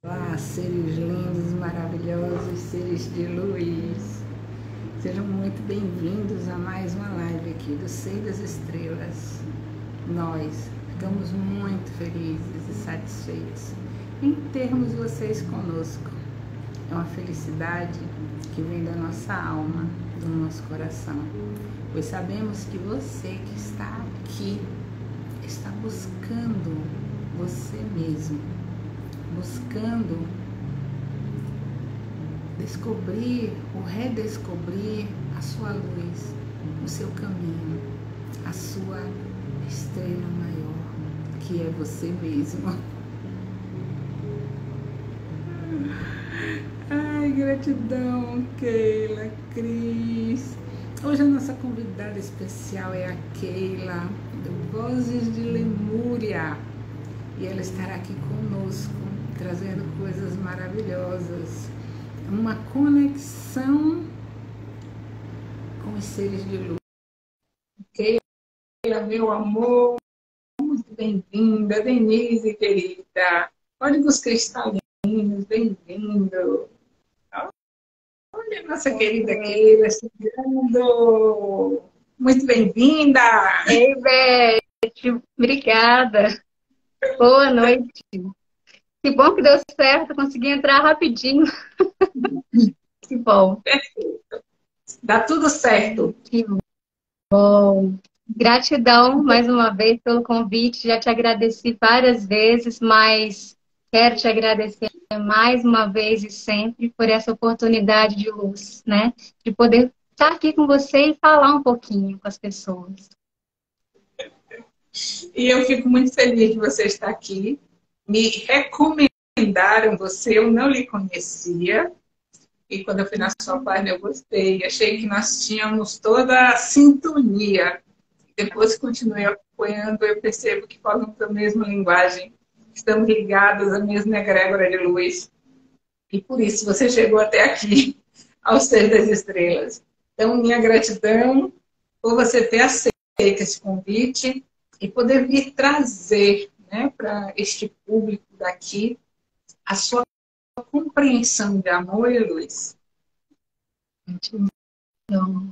Olá, seres lindos, maravilhosos, seres de luz. Sejam muito bem-vindos a mais uma live aqui do Seio das Estrelas. Nós ficamos muito felizes e satisfeitos em termos vocês conosco. É uma felicidade que vem da nossa alma, do nosso coração, pois sabemos que você que está aqui está buscando você mesmo, buscando descobrir ou redescobrir a sua luz, o seu caminho, a sua estrela maior, que é você mesmo. Ai, gratidão, Keila, Cris. Hoje a nossa convidada especial é a Keila, do Vozes de Lemúria. E ela estará aqui conosco, trazendo coisas maravilhosas. Uma conexão com os seres de luz. Keila, meu amor, muito bem-vinda. Denise, querida. Códigos cristalinos, bem-vindo. Olha a nossa querida Keila chegando. Muito bem-vinda. Ei, Beth, obrigada. Boa noite. Que bom que deu certo, consegui entrar rapidinho. Que bom. Perfeito. Dá tudo certo. Que bom. Gratidão mais uma vez pelo convite. Já te agradeci várias vezes, mas quero te agradecer mais uma vez e sempre por essa oportunidade de luz, né? De poder estar aqui com você e falar um pouquinho com as pessoas. E eu fico muito feliz de você estar aqui. Me recomendaram você, eu não lhe conhecia. E quando eu fui na sua página, eu gostei. Achei que nós tínhamos toda a sintonia. Depois que continuei acompanhando, eu percebo que falamos a mesma linguagem. Estamos ligados à mesma egrégora de luz. E por isso você chegou até aqui, ao Ser das Estrelas. Então, minha gratidão por você ter aceito esse convite e poder vir trazer, né, para este público daqui a sua compreensão de amor e luz. Então,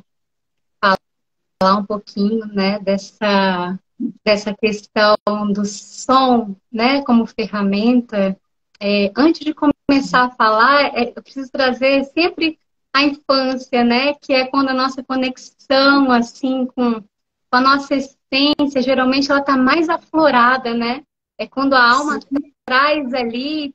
falar um pouquinho, né, dessa questão do som, né, como ferramenta. Antes de começar a falar, eu preciso trazer sempre a infância, né, que é quando a nossa conexão, assim, com a nossa essência, geralmente ela está mais aflorada, né? É quando a alma traz ali,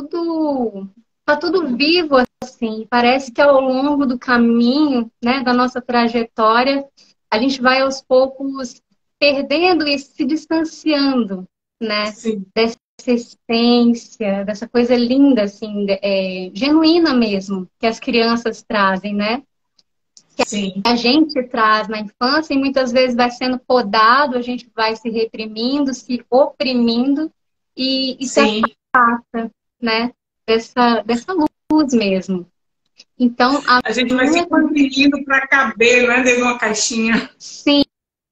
tá tudo vivo, assim. Parece que ao longo do caminho, né, da nossa trajetória, a gente vai aos poucos perdendo e se distanciando, né? Sim. Dessa essência, dessa coisa linda, assim, genuína mesmo, que as crianças trazem, né? Sim. A gente traz na infância e muitas vezes vai sendo podado, a gente vai se reprimindo, se oprimindo e se Sim. afasta, né? Dessa luz mesmo. Então, a gente vai se comprimindo para caber, não é, dentro de uma caixinha. Sim,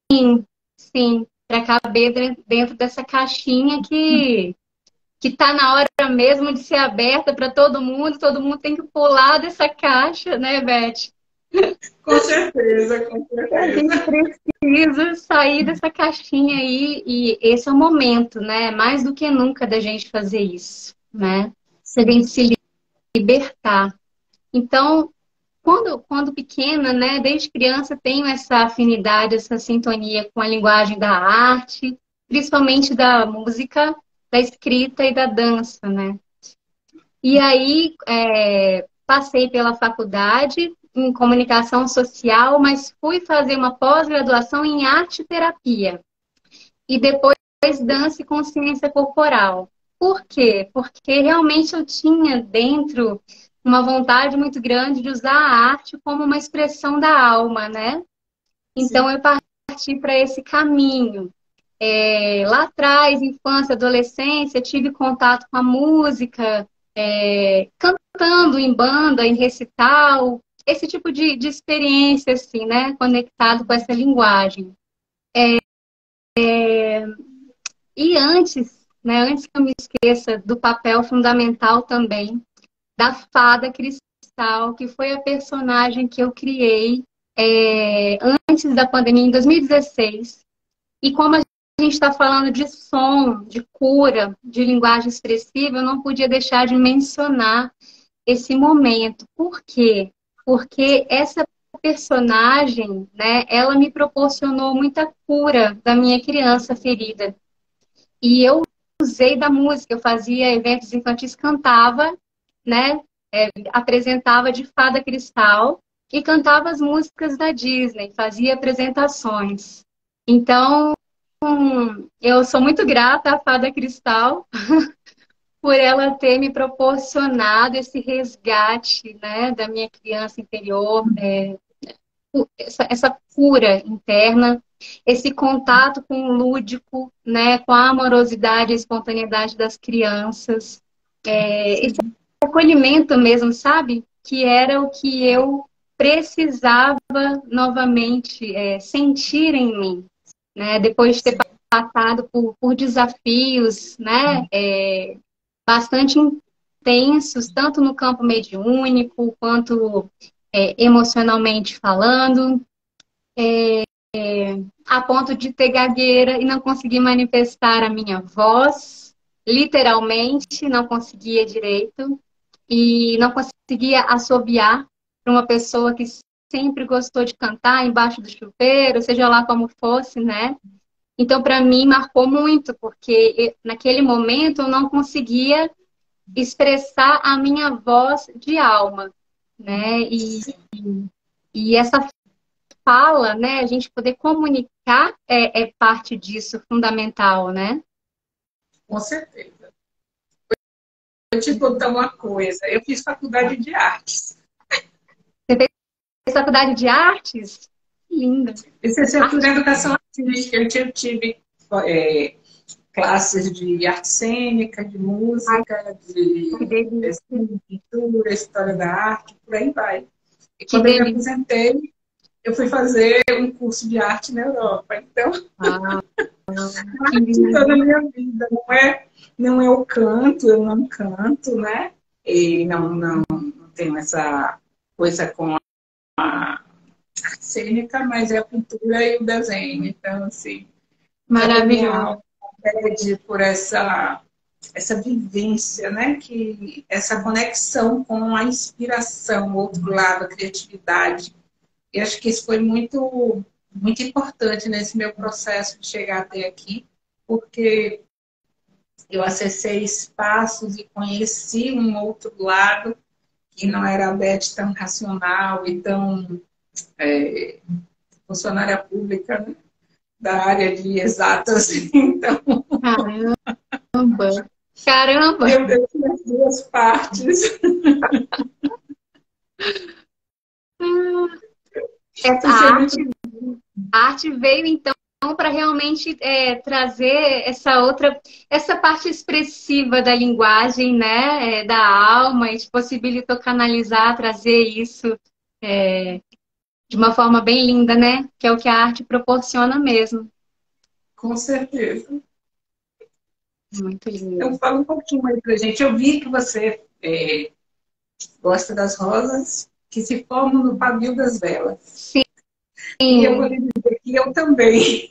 sim, para caber dentro dessa caixinha que está na hora mesmo de ser aberta para todo mundo tem que pular dessa caixa, né, Beth? Com certeza, com A gente certeza. precisa sair dessa caixinha aí e esse é o momento, né? Mais do que nunca da gente fazer isso, né? Se a gente se libertar. Então, quando pequena, né? Desde criança tenho essa afinidade, essa sintonia com a linguagem da arte, principalmente da música, da escrita e da dança, né? E aí passei pela faculdade em comunicação social, mas fui fazer uma pós-graduação em arte terapia. E depois dança e consciência corporal. Por quê? Porque realmente eu tinha dentro uma vontade muito grande de usar a arte como uma expressão da alma, né? Então eu parti para esse caminho. Lá atrás, infância, adolescência, tive contato com a música, cantando em banda, em recital, esse tipo de experiência, assim, né? Conectado com essa linguagem. E antes, né, antes que eu me esqueça do papel fundamental também da Fada Cristal, que foi a personagem que eu criei antes da pandemia, em 2016. E como a gente está falando de som, de cura, de linguagem expressiva, eu não podia deixar de mencionar esse momento. Por quê? Porque essa personagem, né, ela me proporcionou muita cura da minha criança ferida. E eu usei da música, eu fazia eventos infantis, cantava, né, apresentava de Fada Cristal e cantava as músicas da Disney, fazia apresentações. Então, eu sou muito grata à Fada Cristal por ela ter me proporcionado esse resgate, né, da minha criança interior, essa cura interna, esse contato com o lúdico, né, com a amorosidade e a espontaneidade das crianças, esse acolhimento mesmo, sabe? Que era o que eu precisava novamente sentir em mim, né? Depois de ter passado por desafios, né? Bastante intensos, tanto no campo mediúnico, quanto emocionalmente falando, a ponto de ter gagueira e não conseguir manifestar a minha voz, literalmente, não conseguia direito, e não conseguia assobiar para uma pessoa que sempre gostou de cantar embaixo do chuveiro, seja lá como fosse, né? Então, para mim, marcou muito, porque naquele momento eu não conseguia expressar a minha voz de alma, né? E essa fala, né? A gente poder comunicar é parte disso, fundamental, né? Com certeza. Eu te contar uma coisa. Eu fiz faculdade de artes. Você fez faculdade de artes? Linda. Licenciatura em Educação Artística. Eu tive classes de arte cênica, de música, de pintura, história da arte, por aí vai. E quando eu me aposentei, eu fui fazer um curso de arte na Europa. Então, arte toda a minha vida. Não é o canto, eu não canto, né? E não tenho essa coisa com a arte cênica, mas é a pintura e o desenho. Então, assim, maravilhoso. Pede por essa vivência, né? Essa conexão com a inspiração, o outro lado, a criatividade. E acho que isso foi muito, muito importante nesse meu processo de chegar até aqui, porque eu acessei espaços e conheci um outro lado que não era a Beth tão racional e tão funcionária pública, né? Da área de exatas. Então, Caramba! Eu tinha as duas partes. A arte veio, então, para realmente trazer essa parte expressiva da linguagem, né, da alma, e te possibilitou canalizar, trazer isso de uma forma bem linda, né, que é o que a arte proporciona mesmo. Com certeza. Muito lindo. Então, fala um pouquinho aí pra gente. Eu vi que você gosta das rosas que se formam no pavio das velas. Sim. E eu vou lhe dizer que eu também.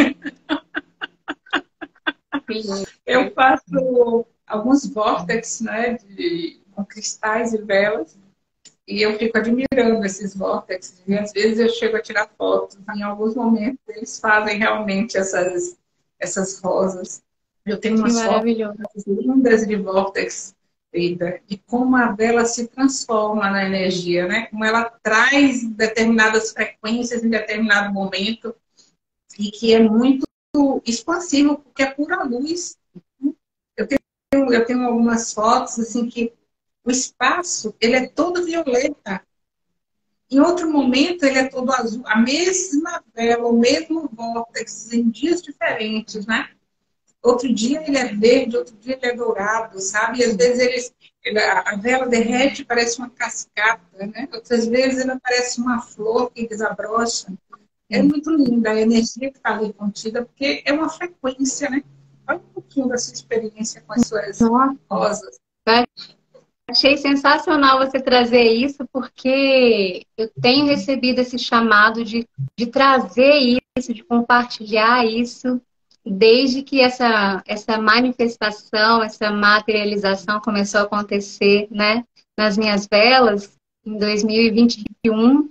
Sim. Eu faço alguns vórtices, né, com cristais e velas, e eu fico admirando esses vórtices. E às vezes eu chego a tirar fotos. Em alguns momentos eles fazem realmente essas rosas. Eu tenho umas fotos lindas de vórtices, de como a vela se transforma na energia, né? Como ela traz determinadas frequências em determinado momento e que é muito expansivo, porque é pura luz. Eu tenho algumas fotos assim que o espaço ele é todo violeta. Em outro momento ele é todo azul. A mesma vela, o mesmo vórtice em dias diferentes, né? Outro dia ele é verde, outro dia ele é dourado, sabe? E às vezes a vela derrete, parece uma cascata, né? Outras vezes ela parece uma flor que desabrocha. É muito linda a energia que está ali contida, porque é uma frequência, né? Fala um pouquinho da sua experiência com as suas Nossa, rosas. achei sensacional você trazer isso, porque eu tenho recebido esse chamado de trazer isso, de compartilhar isso, desde que essa manifestação, essa materialização começou a acontecer, né, nas minhas velas, em 2021.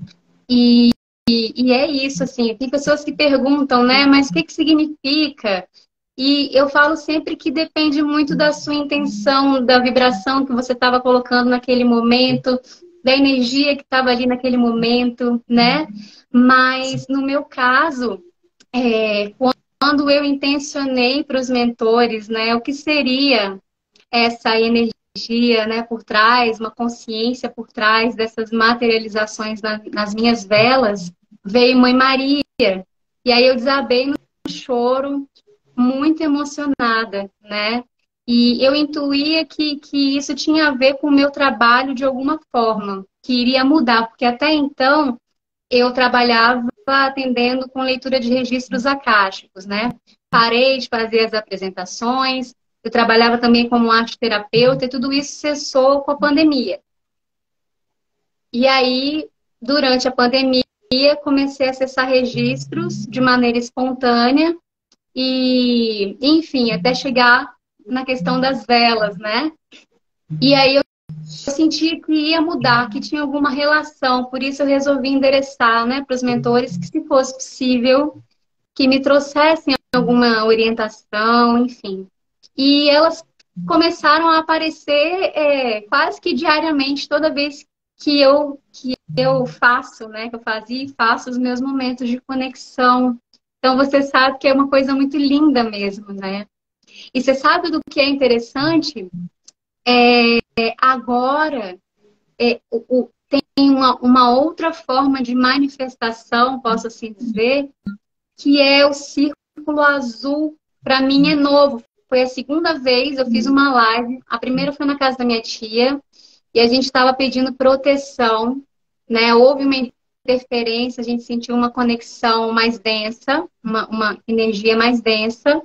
E é isso, assim, tem pessoas que perguntam, né, mas o que que significa? E eu falo sempre que depende muito da sua intenção, da vibração que você estava colocando naquele momento, da energia que estava ali naquele momento, né? Mas no meu caso, quando eu intencionei para os mentores, né, o que seria essa energia, né, por trás, uma consciência por trás dessas materializações nas minhas velas, veio Mãe Maria. E aí eu desabei no choro, muito emocionada, né? E eu intuía que isso tinha a ver com o meu trabalho de alguma forma, que iria mudar, porque até então eu trabalhava atendendo com leitura de registros akáshicos, né? Parei de fazer as apresentações, eu trabalhava também como arte terapeuta e tudo isso cessou com a pandemia. E aí, durante a pandemia, comecei a acessar registros de maneira espontânea e, enfim, até chegar na questão das velas, né? E aí eu senti que ia mudar, que tinha alguma relação, por isso eu resolvi endereçar, né, para os mentores que, se fosse possível, que me trouxessem alguma orientação, enfim. E elas começaram a aparecer quase que diariamente, toda vez que eu faço, né, que eu fazia e faço os meus momentos de conexão. Então você sabe que é uma coisa muito linda mesmo, né? E você sabe do que é interessante? Agora tem uma outra forma de manifestação, posso assim dizer, que é o círculo azul. Para mim é novo. Foi a segunda vez, eu fiz uma live. A primeira foi na casa da minha tia e a gente estava pedindo proteção, né? Houve uma interferência, a gente sentiu uma conexão mais densa, uma energia mais densa.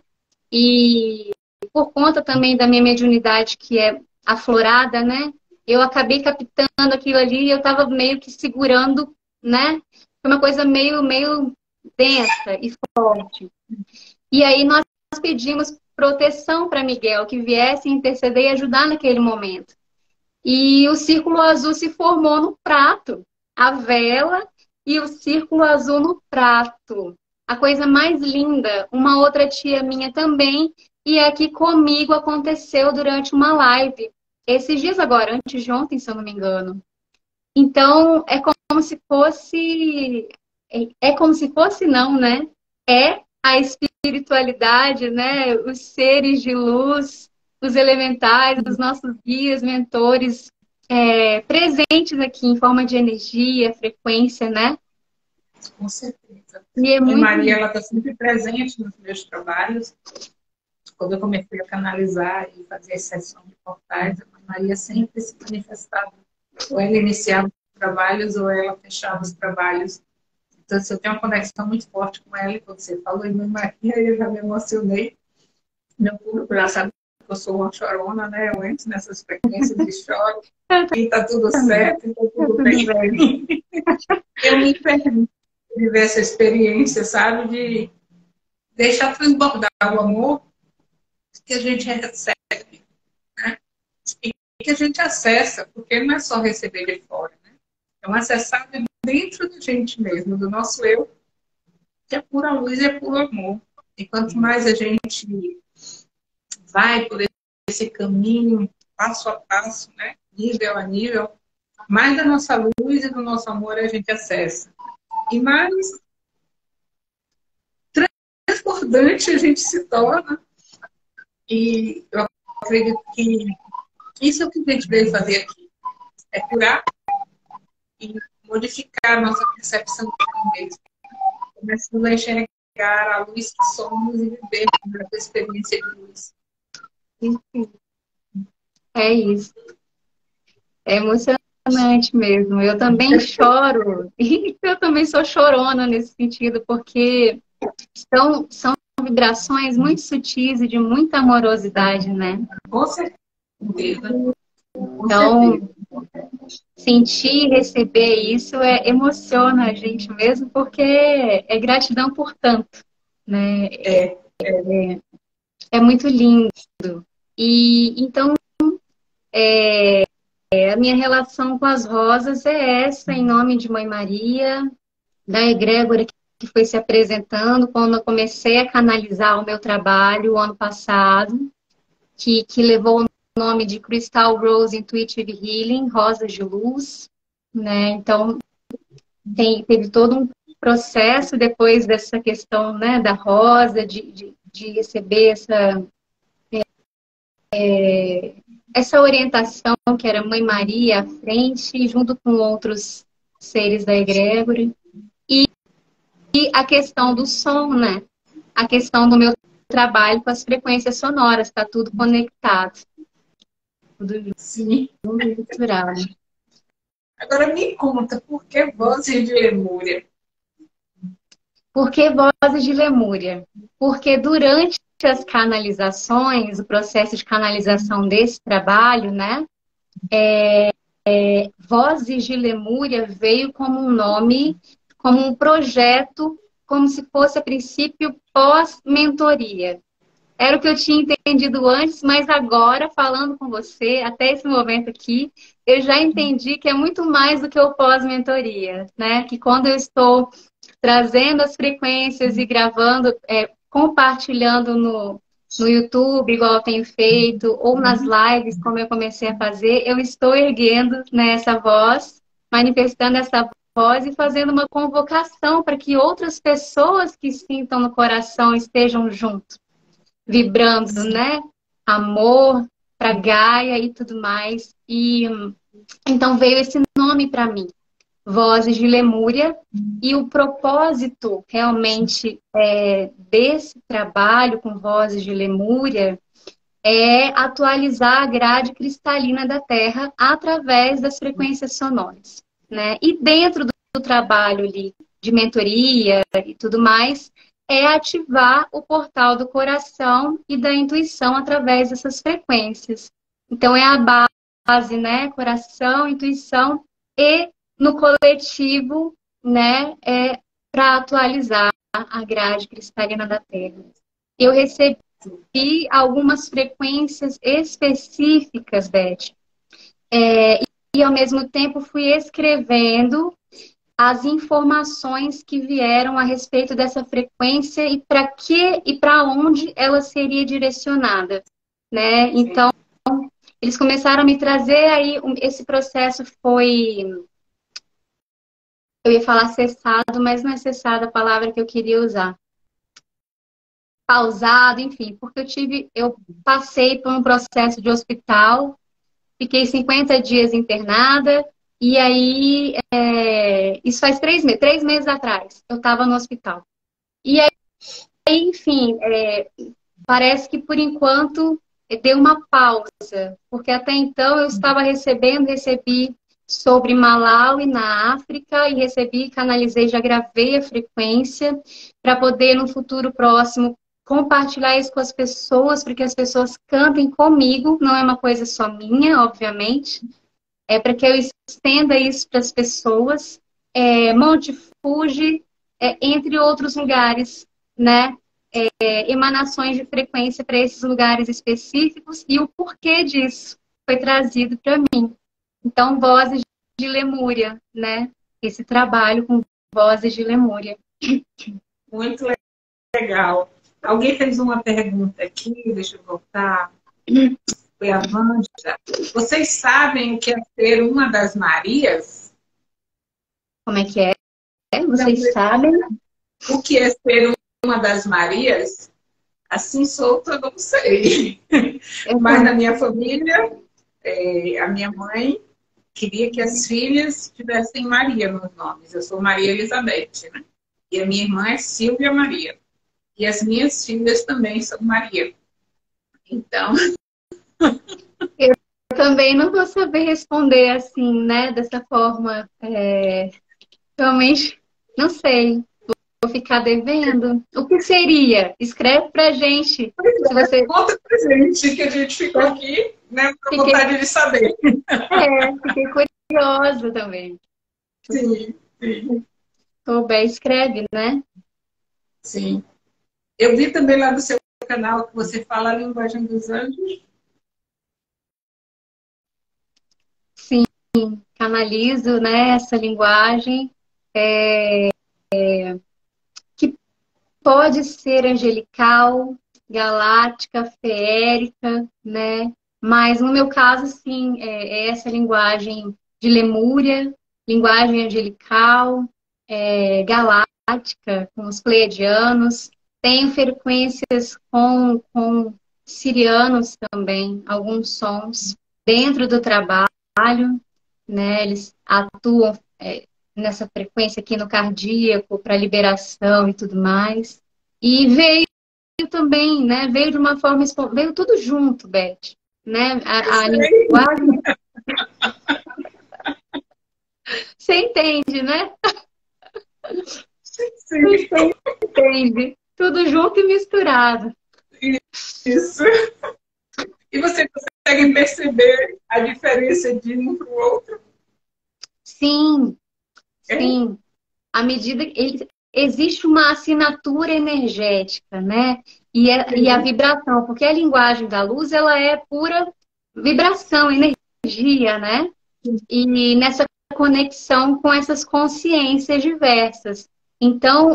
E por conta também da minha mediunidade, que é aflorada, né? Eu acabei captando aquilo ali e eu estava meio que segurando, né? Foi uma coisa meio densa e forte. E aí nós pedimos proteção para Miguel, que viesse interceder e ajudar naquele momento. E o círculo azul se formou no prato. A vela e o círculo azul no prato. A coisa mais linda. Uma outra tia minha também. E aqui comigo aconteceu durante uma live. Esses dias agora, antes de ontem, se eu não me engano. Então, é como se fosse... É como se fosse não, né? É a espiritualidade, né? Os seres de luz, os elementais, os nossos guias, mentores, presentes aqui em forma de energia, frequência, né? Com certeza. E é A muito... Maria, ela está sempre presente nos meus trabalhos. Quando eu comecei a canalizar e fazer as sessões de portais, a Maria sempre se manifestava. Ou ela iniciava os trabalhos, ou ela fechava os trabalhos. Então, assim, eu tenho uma conexão muito forte com ela. E quando você falou em Mãe Maria, eu já me emocionei. Meu público já sabe que eu sou uma chorona, né? Eu entro nessas frequências de choro. E tá tudo certo, e tá tudo bem. Eu me permito viver essa experiência, sabe? De deixar transbordar o amor que a gente recebe, né? E que a gente acessa, porque não é só receber de fora, né? É um acessar dentro da gente mesmo, do nosso eu, que é pura luz e é puro amor. E quanto mais a gente vai por esse caminho, passo a passo, né? Nível a nível, mais da nossa luz e do nosso amor a gente acessa. E mais transbordante a gente se torna. E eu acredito que isso é o que a gente veio fazer aqui. É curar e modificar a nossa percepção de nós mesmos. Começando a enxergar a luz que somos e viver essa experiência de luz. É isso. É emocionante mesmo. Eu também choro. E eu também sou chorona nesse sentido, porque são vibrações muito sutis e de muita amorosidade, né? Com certeza. Com Então, certeza. sentir e receber isso emociona a gente mesmo, porque é gratidão por tanto, né? É, É muito lindo. E então, a minha relação com as rosas é essa, em nome de Mãe Maria, da egrégora que foi se apresentando quando eu comecei a canalizar o meu trabalho o ano passado, que levou o nome de Crystal Rose Intuitive Healing, Rosas de Luz, né? Então, teve todo um processo depois dessa questão, né, da rosa, de receber essa orientação que era Mãe Maria à frente, junto com outros seres da egrégora. E a questão do som, né? A questão do meu trabalho com as frequências sonoras, está tudo conectado. Tudo sim. misturado. Agora me conta, por que Vozes de Lemúria? Por que Vozes de Lemúria? Porque durante as canalizações, o processo de canalização desse trabalho, né? Vozes de Lemúria veio como um nome, como um projeto, como se fosse, a princípio, pós-mentoria. Era o que eu tinha entendido antes, mas agora, falando com você, até esse momento aqui, eu já entendi que é muito mais do que o pós-mentoria, né? Que quando eu estou trazendo as frequências e gravando, compartilhando no YouTube, igual eu tenho feito, ou nas lives, como eu comecei a fazer, eu estou erguendo, né, essa voz, manifestando essa voz e fazendo uma convocação para que outras pessoas que sintam no coração estejam juntos, vibrando, né? Amor para Gaia e tudo mais. E então veio esse nome para mim, Vozes de Lemúria, e o propósito realmente desse trabalho com Vozes de Lemúria é atualizar a grade cristalina da Terra através das frequências sonoras, né? E dentro do trabalho ali de mentoria e tudo mais, é ativar o portal do coração e da intuição através dessas frequências. Então é a base, né? Coração, intuição e no coletivo, né? Para atualizar a grade cristalina da Terra. Eu recebi algumas frequências específicas, Beth. E ao mesmo tempo fui escrevendo as informações que vieram a respeito dessa frequência e para que e para onde ela seria direcionada, né? Então, eles começaram a me trazer aí, esse processo foi, eu ia falar cessado, mas não é cessado a palavra que eu queria usar. Pausado, enfim, porque eu passei por um processo de hospital, fiquei 50 dias internada, e aí, isso faz 3 meses atrás, eu estava no hospital. E aí, enfim, parece que por enquanto deu uma pausa, porque até então eu estava recebi sobre Malawi na África, e recebi, canalizei, já gravei a frequência, para poder no futuro próximo compartilhar isso com as pessoas, para que as pessoas cantem comigo, não é uma coisa só minha, obviamente, é para que eu estenda isso para as pessoas, Monte Fuji, entre outros lugares, né? Emanações de frequência para esses lugares específicos, e o porquê disso foi trazido para mim. Então, Vozes de Lemúria, né? Esse trabalho com Vozes de Lemúria. Muito legal. Alguém fez uma pergunta aqui, deixa eu voltar. Foi a Wanda. Vocês sabem o que é ser uma das Marias? Como é que é? Vocês sabem? O que é ser uma das Marias? Assim solto eu não sei. Mas na minha família, a minha mãe queria que as filhas tivessem Maria nos nomes. Eu sou Maria Elizabeth, né? E a minha irmã é Silvia Maria. E as minhas filhas também são Maria. Então... Eu também não vou saber responder assim, né? Dessa forma. Realmente, não sei. ficar devendo. O que seria? Escreve pra gente. Se você... Conta pra gente, que a gente ficou aqui, né, com Fiquei... vontade de saber. Fiquei curiosa também. Sim, sim. Souber, escreve, né? Sim. Eu vi também lá no seu canal que você fala a linguagem dos anjos. Sim, canalizo, né, essa linguagem que pode ser angelical, galáctica, feérica, né? Mas no meu caso, sim, é essa linguagem de Lemúria, linguagem angelical, galáctica, com os pleiadianos. Tenho frequências com sirianos também, alguns sons dentro do trabalho, né? Eles atuam nessa frequência aqui no cardíaco para liberação e tudo mais. E veio também, né? Veio de uma forma veio tudo junto, Beth, né? A linguagem, você entende, né? Sim. Você entende. Tudo junto e misturado. Isso. E você consegue perceber a diferença de um para o outro? Sim, sim. À medida que existe uma assinatura energética, né? E a vibração, porque a linguagem da luz, ela é pura vibração, energia, né? E nessa conexão com essas consciências diversas. Então,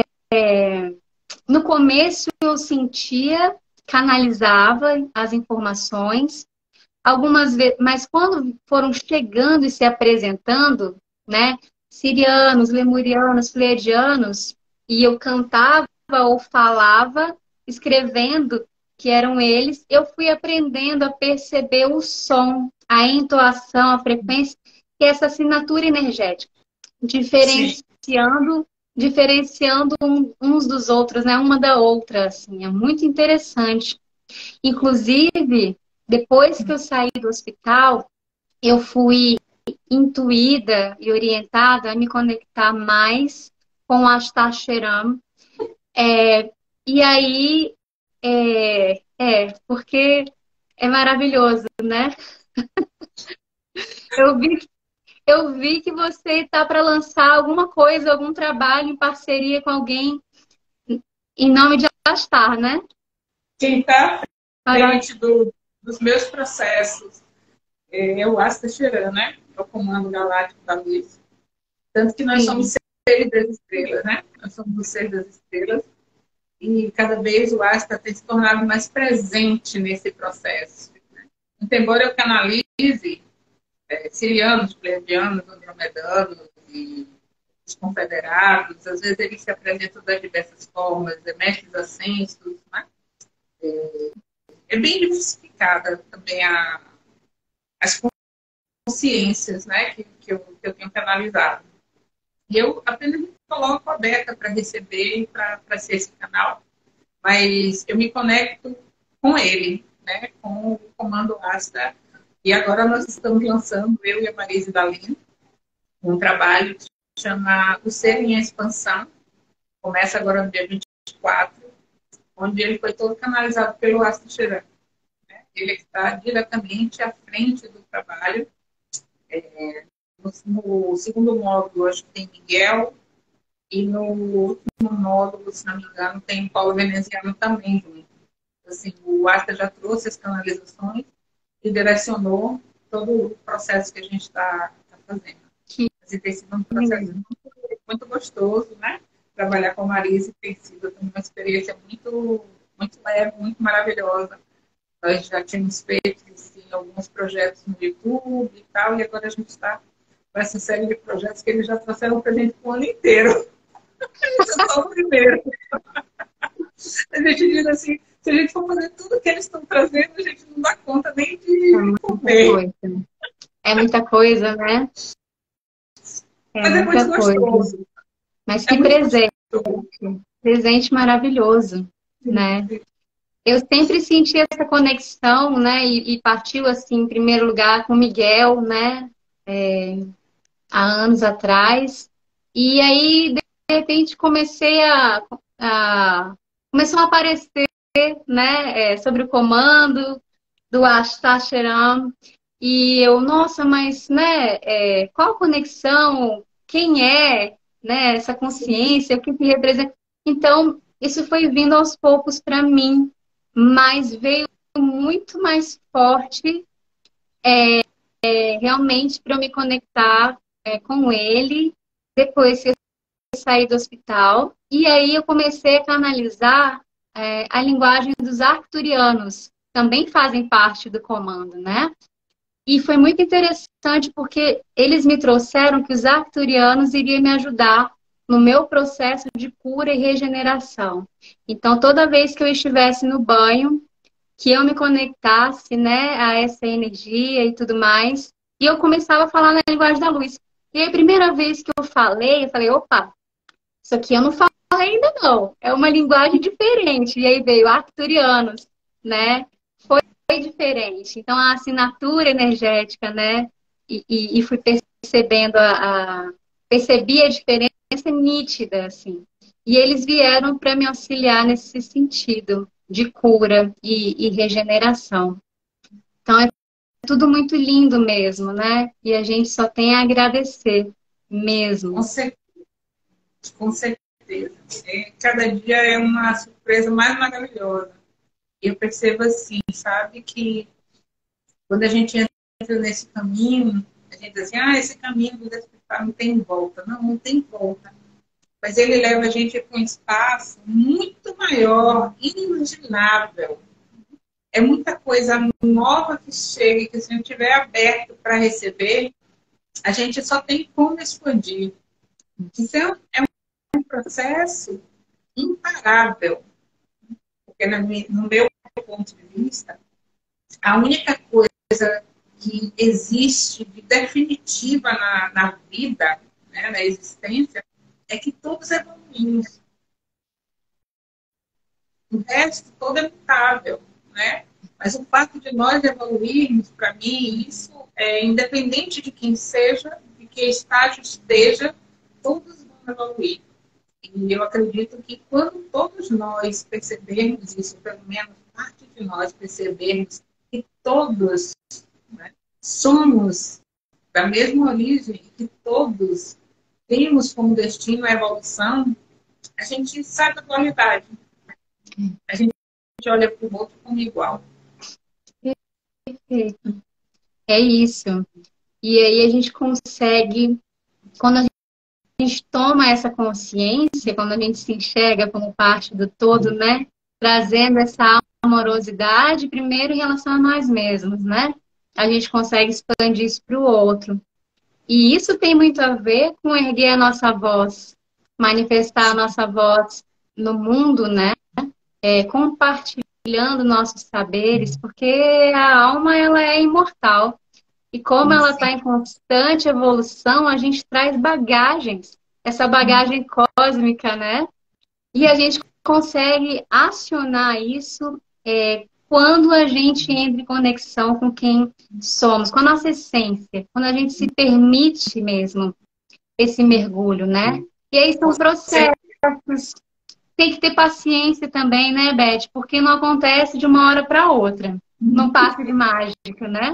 no começo eu sentia, canalizava as informações, algumas vezes, mas quando foram chegando e se apresentando, né, sirianos, lemurianos, pleiadianos, e eu cantava ou falava, escrevendo que eram eles, eu fui aprendendo a perceber o som, a entoação, a frequência, e essa assinatura energética, Sim. diferenciando uns dos outros, né, uma da outra, assim, é muito interessante. Inclusive, depois que eu saí do hospital, eu fui intuída e orientada a me conectar mais com o Ashtasheram. E aí, porque é maravilhoso, né? Eu vi, eu vi que você está para lançar alguma coisa, algum trabalho em parceria com alguém em nome de Ashtar, né? Quem está à frente dos meus processos é o Asta Cheran, né? É o Comando Galáctico da Luz. Tanto que nós somos Sim. seres das estrelas, né? Nós somos os seres das estrelas. E cada vez o Asta tem se tornado mais presente nesse processo. Então, embora eu canalize sirianos, pleiadianos, andromedanos e os confederados, às vezes eles se apresentam das diversas formas, mestres ascensos, né? É bem diversificada também as consciências, né, que eu tenho canalizado. E eu apenas me coloco aberta para receber e para ser esse canal, mas eu me conecto com ele, né, com o Comando Asta. E agora nós estamos lançando, eu e a Marise Dalina, um trabalho que se chama O Ser em Expansão. Começa agora no dia 24, onde ele foi todo canalizado pelo Asta Cheran. Ele está diretamente à frente do trabalho. No segundo módulo, acho que tem Miguel, e no último módulo, se não me engano, tem Paulo Veneziano também junto. Assim, o Asta já trouxe as canalizações e direcionou todo o processo que a gente está fazendo. Assim, tem sido um processo muito gostoso, né? Trabalhar com a Marise tem sido uma experiência muito leve, muito maravilhosa. Nós já tínhamos feito assim, alguns projetos no YouTube e tal, e agora a gente está com essa série de projetos que eles já trouxeram para a gente o ano inteiro. Esse é só o primeiro. A gente diz assim, se a gente for fazer tudo que eles estão trazendo, a gente não dá conta nem de comer. É muita coisa, né? Mas é muito gostoso. Mas que presente. Presente maravilhoso, né? Eu sempre senti essa conexão, né? E partiu, assim, em primeiro lugar com o Miguel, né? Há anos atrás. E aí, repente começou a aparecer, né, sobre o comando do Astacheram. E eu, nossa, mas, né, qual a conexão? Quem é, né, essa consciência? O que que representa? Então, isso foi vindo aos poucos para mim, mas veio muito mais forte, realmente, para eu me conectar, com ele, depois que eu saí do hospital. E aí eu comecei a canalizar, a linguagem dos arcturianos, também fazem parte do comando, né? E foi muito interessante porque eles me trouxeram que os arcturianos iriam me ajudar no meu processo de cura e regeneração. Então, toda vez que eu estivesse no banho, que eu me conectasse, né, a essa energia e tudo mais, e eu começava a falar na linguagem da luz. E aí, a primeira vez que eu falei, opa, isso aqui eu não falei ainda não, é uma linguagem diferente. E aí veio arcturianos, né? Foi diferente. Então, a assinatura energética, né? E fui percebendo percebi a diferença nítida, assim. E eles vieram para me auxiliar nesse sentido de cura e regeneração. Então, é tudo muito lindo mesmo, né? E a gente só tem a agradecer mesmo. Com certeza. Cada dia é uma surpresa mais maravilhosa. Eu percebo assim, sabe, que quando a gente entra nesse caminho, a gente diz assim, esse caminho do despertar não tem volta. Não, não tem volta. Mas ele leva a gente para um espaço muito maior, inimaginável. É muita coisa nova que chega, que se a gente estiver aberto para receber, a gente só tem como expandir. Então, é um processo imparável. Porque, no meu ponto de vista, a única coisa que existe de definitiva na vida, né, na existência, é que todos evoluímos. O resto todo é mutável, né? Mas o fato de nós evoluirmos, para mim, isso é independente de quem seja, de que estágio esteja, todos vão evoluir. E eu acredito que quando todos nós percebermos isso, pelo menos parte de nós percebermos que todos, né, somos da mesma origem, que todos temos como destino a evolução, a gente sai da dualidade. A gente olha para o outro como igual. Perfeito. É isso. E aí a gente consegue, quando a gente toma essa consciência, quando a gente se enxerga como parte do todo, né? Trazendo essa amorosidade, primeiro em relação a nós mesmos, né? A gente consegue expandir isso para o outro. E isso tem muito a ver com erguer a nossa voz, manifestar a nossa voz no mundo, né? Compartilhando nossos saberes, porque a alma ela é imortal. E como ela está em constante evolução, a gente traz bagagens, essa bagagem cósmica, né? E a gente consegue acionar isso quando a gente entra em conexão com quem somos, com a nossa essência, quando a gente se permite mesmo esse mergulho, né? E aí são processos. Tem que ter paciência também, né, Beth? Porque não acontece de uma hora para outra. Não passa de mágica, né?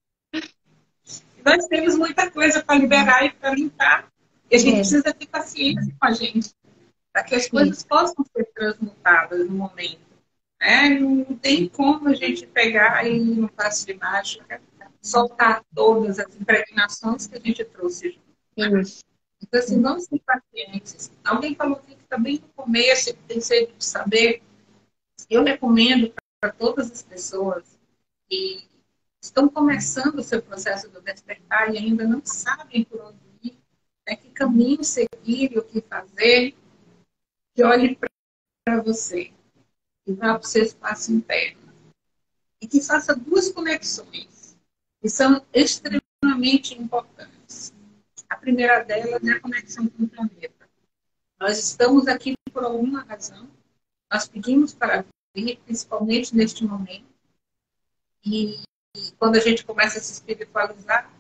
Nós temos muita coisa para liberar e para limpar. E a gente precisa ter paciência com a gente, para que as coisas possam ser transmutadas no momento. Não tem como a gente pegar e, no passo de mágica, soltar todas as impregnações que a gente trouxe junto. Então, assim, vamos ter paciência. Alguém falou que está bem no começo, que tem sede de saber. Eu recomendo para todas as pessoas que estão começando o seu processo do despertar e ainda não sabem por onde ir, que caminho seguir e o que fazer, que olhe para você e vá para o seu espaço interno. E que faça duas conexões, que são extremamente importantes. A primeira delas é a conexão com o planeta. Nós estamos aqui por alguma razão, nós pedimos para vir, principalmente neste momento, e quando a gente começa a se espiritualizar,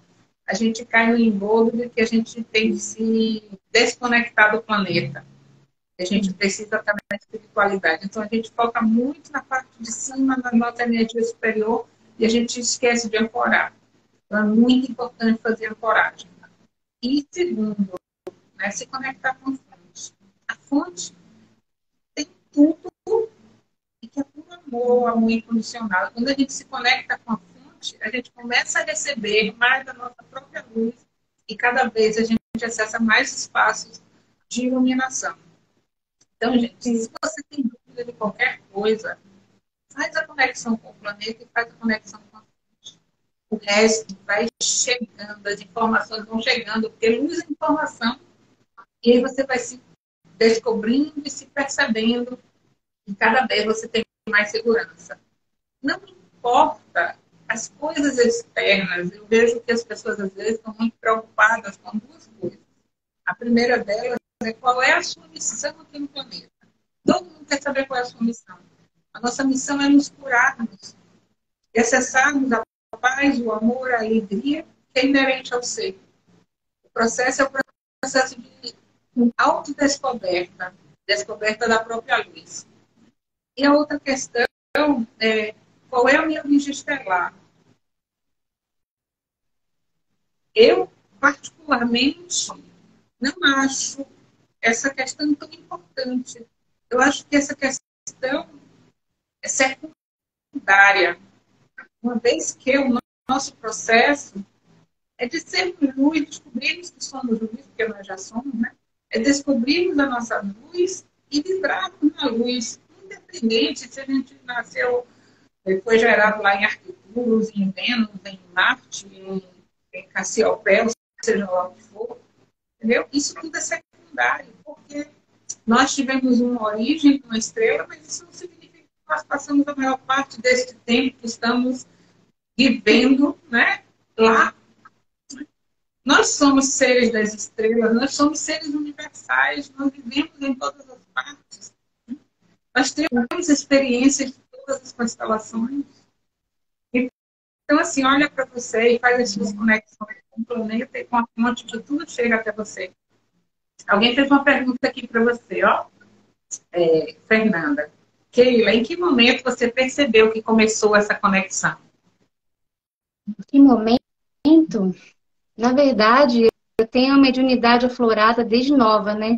a gente cai no embrulho de que a gente tem que se desconectar do planeta. A gente precisa estar na espiritualidade. Então, a gente foca muito na parte de cima, na nossa energia superior, e a gente esquece de ancorar. Então, é muito importante fazer ancoragem. E, segundo, né, se conectar com a fonte. A fonte tem tudo e que é puro amor, amor incondicional. Quando a gente se conecta com a fonte, a gente começa a receber mais da nossa própria luz e cada vez a gente acessa mais espaços de iluminação. Então, gente, se você tem dúvida de qualquer coisa, faz a conexão com o planeta e faz a conexão com a fonte. O resto vai chegando, as informações vão chegando, porque luz é informação, e aí você vai se descobrindo e se percebendo, e cada vez você tem mais segurança. Não importa as coisas externas, eu vejo que as pessoas às vezes estão muito preocupadas com duas coisas. A primeira delas é qual é a sua missão aqui no planeta. Todo mundo quer saber qual é a sua missão. A nossa missão é nos curarmos e acessarmos a paz, o amor, a alegria que é inerente ao ser. O processo é o processo de autodescoberta, descoberta da própria luz. E a outra questão é qual é a minha origem estelar. Eu, particularmente, não acho essa questão tão importante. Eu acho que essa questão é secundária. Uma vez que o nosso processo é de sermos luz, descobrirmos que somos luz, porque nós já somos, né? É descobrirmos a nossa luz e vibrarmos na luz, independente se a gente nasceu, foi gerado lá em Arcturus, em Vênus, em Marte, em Cassiopeu, seja lá o que for. Entendeu? Isso tudo é secundário, porque nós tivemos uma origem, uma estrela, mas isso não significa que nós passamos a maior parte deste tempo que estamos vivendo, né, lá. Nós somos seres das estrelas, nós somos seres universais, nós vivemos em todas as partes. Nós temos experiências de todas as constelações. Então, assim, olha para você e faz as suas conexões com o planeta e com a fonte que tudo chega até você. Alguém fez uma pergunta aqui para você, ó. Fernanda. Keila, em que momento você percebeu que começou essa conexão? Em que momento? Na verdade, eu tenho a mediunidade aflorada desde nova, né?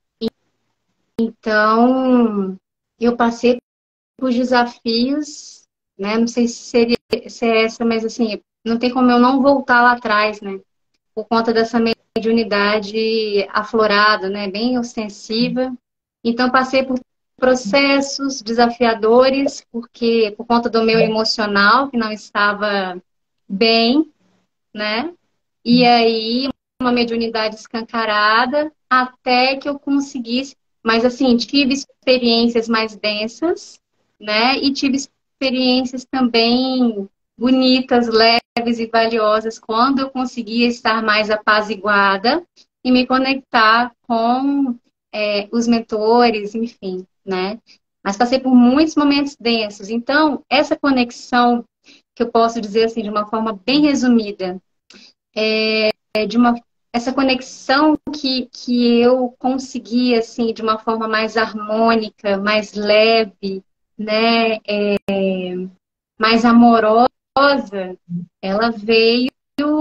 Então, eu passei por desafios, né? Não sei se é essa, mas assim, não tem como eu não voltar lá atrás, né? Por conta dessa mediunidade aflorada, né? Bem ostensiva. Então, passei por processos desafiadores, porque por conta do meu emocional, que não estava bem, né? E aí, uma mediunidade escancarada, até que eu conseguisse. Mas, assim, tive experiências mais densas, né? E tive experiências também bonitas, leves e valiosas, quando eu conseguia estar mais apaziguada e me conectar com os mentores, enfim, né? Mas passei por muitos momentos densos. Então, essa conexão, que eu posso dizer assim, de uma forma bem resumida, essa conexão que eu consegui, assim, de uma forma mais harmônica, mais leve, né, mais amorosa, ela veio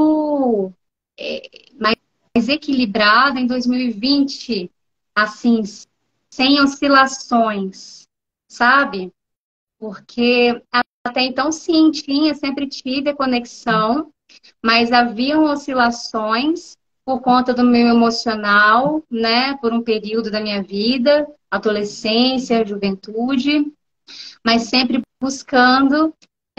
mais equilibrada em 2020, assim, sem oscilações, sabe? Porque até então, sim, sempre tive a conexão, mas haviam oscilações por conta do meu emocional, né, por um período da minha vida, adolescência, juventude, mas sempre buscando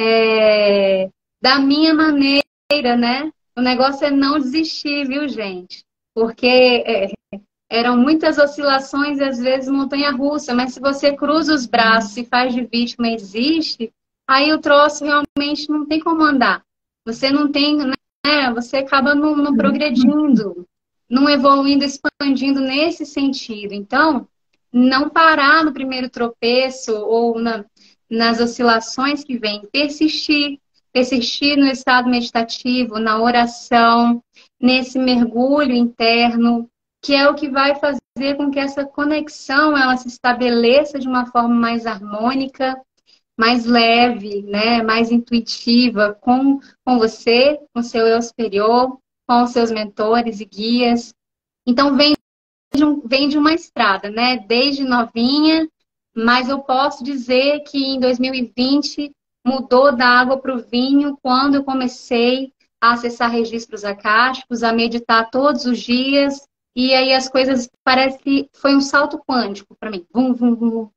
da minha maneira, né? O negócio é não desistir, viu, gente? Porque eram muitas oscilações e às vezes montanha-russa, mas se você cruza os braços e faz de vítima e existe, aí o troço realmente não tem como andar. Você não tem, né? Você acaba não progredindo, não evoluindo, expandindo nesse sentido. Então, não parar no primeiro tropeço ou nas oscilações que vêm, persistir. persistir no estado meditativo, na oração, nesse mergulho interno, que é o que vai fazer com que essa conexão ela se estabeleça de uma forma mais harmônica, mais leve, né, mais intuitiva com você, com seu eu superior, com os seus mentores e guias. Então, vem de uma estrada, né? Desde novinha, mas eu posso dizer que em 2020 mudou da água para o vinho quando eu comecei a acessar registros acásticos, a meditar todos os dias, e aí as coisas parece que foi um salto quântico para mim. Vum, vum, vum.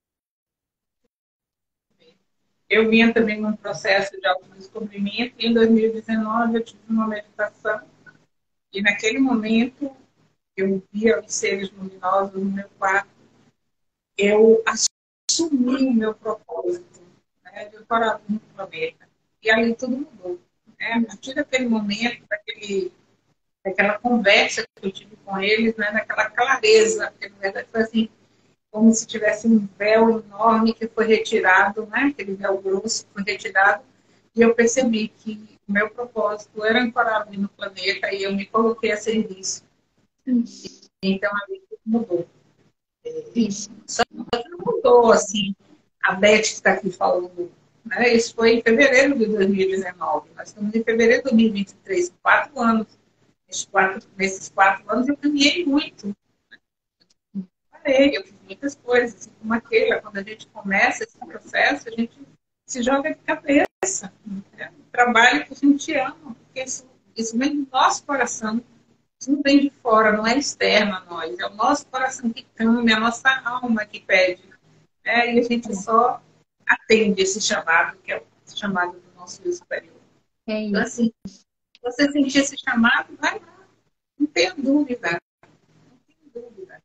Eu vinha também num processo de autodescobrimento e em 2019 eu tive uma meditação e naquele momento eu via os seres luminosos no meu quarto, eu assumi o meu propósito, né, de parar no planeta. E ali tudo mudou. Né? A partir daquele momento, daquela conversa que eu tive com eles, né, daquela clareza, porque na verdade foi assim, como se tivesse um véu enorme que foi retirado, né, aquele véu grosso que foi retirado, e eu percebi que o meu propósito era ancorar ali no planeta e eu me coloquei a serviço. Então, ali tudo mudou. Isso. Só que não mudou, assim, a Beth que está aqui falando, né? Isso foi em fevereiro de 2019. Nós estamos em fevereiro de 2023, 4 anos. Nesses 4 anos eu caminhei muito. Eu fiz muitas coisas, assim como aquela. Quando a gente começa esse processo, a gente se joga de cabeça. Né? O trabalho que a gente ama, porque isso vem do nosso coração. Isso não vem de fora, não é externo a nós. É o nosso coração que clama, é a nossa alma que pede. Né? E a gente só atende esse chamado, que é o chamado do nosso Deus superior. Então, assim, se você sentir esse chamado, vai lá. Não tenha dúvida. Não tenha dúvida.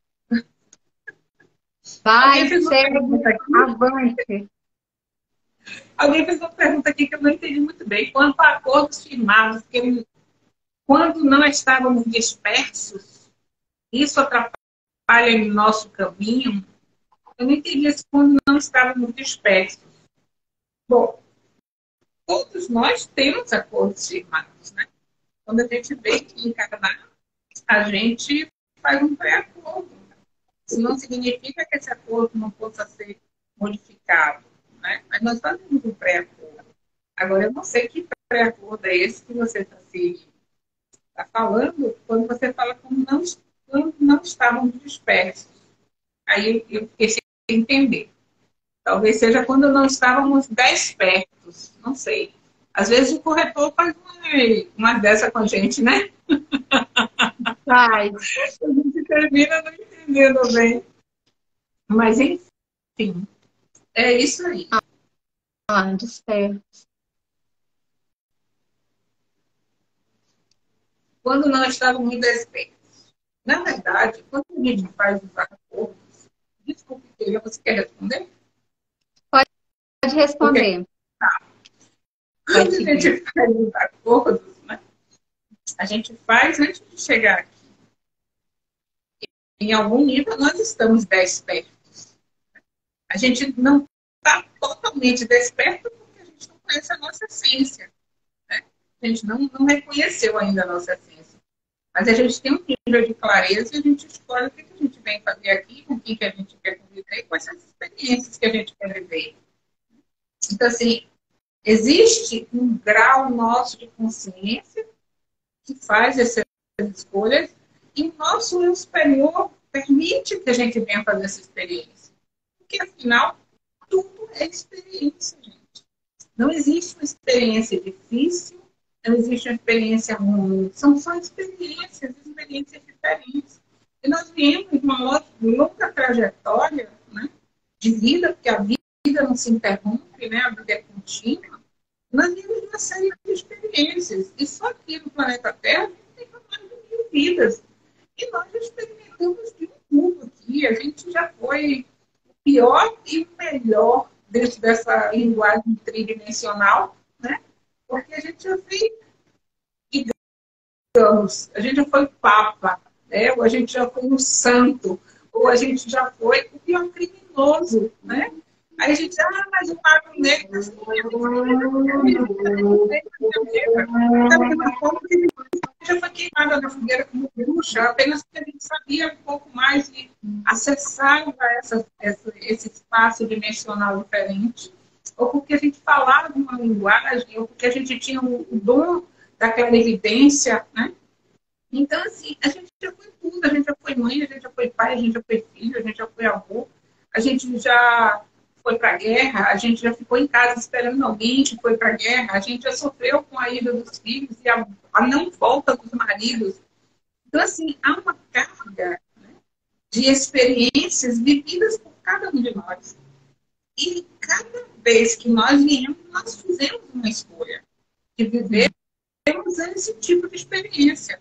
Vai, segue, avante. Alguém fez uma pergunta aqui que eu não entendi muito bem. Quanto a acordos firmados, que quando não estávamos dispersos, isso atrapalha em nosso caminho? Eu não entendi isso quando não estávamos dispersos. Bom, todos nós temos acordos firmados, né? Quando a gente vem encarnar, a gente faz um pré-acordo. Isso não significa que esse acordo não possa ser modificado, né? Mas nós fazemos um pré-acordo. Agora, eu não sei que pré-acordo é esse que você está falando quando você fala quando não estávamos dispersos. Aí eu fiquei sem entender. Talvez seja quando não estávamos despertos, não sei. Às vezes o corretor faz uma dessa com a gente, né? Vai. A gente termina não entendendo bem. Mas, enfim, é isso aí. Despertos. Quando não estávamos despertos. Na verdade, quando a gente faz os acordos, desculpe, você quer responder? Pode responder. Tá. Quando a gente faz os acordos, né, a gente faz antes de chegar aqui. Em algum nível, nós estamos despertos. A gente não está totalmente desperto porque a gente não conhece a nossa essência. Né? A gente não reconheceu ainda a nossa essência. Mas a gente tem um nível de clareza e a gente escolhe o que a gente vem fazer aqui, com quem que a gente quer conviver e quais são as experiências que a gente quer viver. Então, assim, existe um grau nosso de consciência que faz essas escolhas e o nosso eu superior permite que a gente venha fazer essa experiência. Porque, afinal, tudo é experiência, gente. Não existe uma experiência difícil, não existe uma experiência ruim. São só experiências diferentes. E nós viemos de uma longa trajetória, né, de vida, porque a vida não se interrompe, né, a vida é contínua. Nós vivemos uma série de experiências. E só aqui no planeta Terra a gente tem mais de 1000 vidas. E nós já experimentamos de um mundo aqui. A gente já foi o pior e o melhor dentro dessa linguagem tridimensional, né? Porque a gente já fez, digamos, a gente já foi papa, né? Ou a gente já foi um santo, ou a gente já foi o pior criminoso, né? Aí a gente diz, ah, mas o Mago Negro, mas não é da mesma forma que ele já foi queimada na fogueira como bruxa, apenas porque a gente sabia um pouco mais e acessava esse espaço dimensional diferente, ou porque a gente falava uma linguagem, ou porque a gente tinha o dom da clarividência, né? Então, assim, a gente já foi tudo, a gente já foi mãe, a gente já foi pai, a gente já foi filho, a gente já foi avô, a gente já foi para a guerra, a gente já ficou em casa esperando alguém que foi para a guerra, a gente já sofreu com a ida dos filhos e a não volta dos maridos. Então, assim, há uma carga, né, de experiências vividas por cada um de nós. E cada vez que nós viemos, nós fizemos uma escolha de vivermos esse tipo de experiência.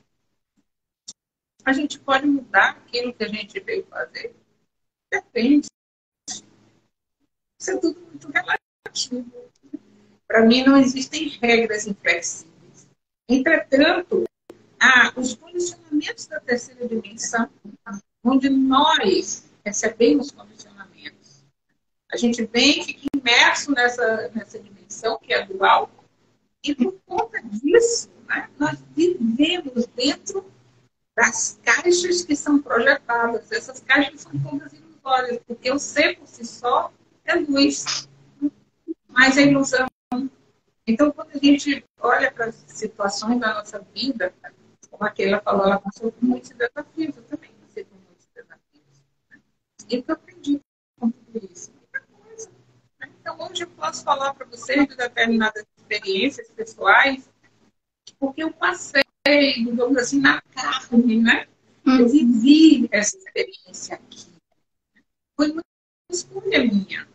A gente pode mudar aquilo que a gente veio fazer? Depende. Isso é tudo muito relativo. Para mim, não existem regras inflexíveis. Entretanto, há os condicionamentos da terceira dimensão, onde nós recebemos condicionamentos. A gente vem, fica imerso nessa dimensão, que é dual, e por conta disso, né, nós vivemos dentro das caixas que são projetadas. Essas caixas são todas ilusórias, porque o ser por si só é luz, mas é ilusão. Então, quando a gente olha para as situações da nossa vida, como a Keila falou, ela passou por muitos desafios, eu também passei por muitos desafios. E eu aprendi com tudo isso. Muita coisa. Então, hoje eu posso falar para vocês de determinadas experiências pessoais, porque eu passei, digamos assim, na carne, né? Eu vivi essa experiência aqui. Foi uma escolha minha.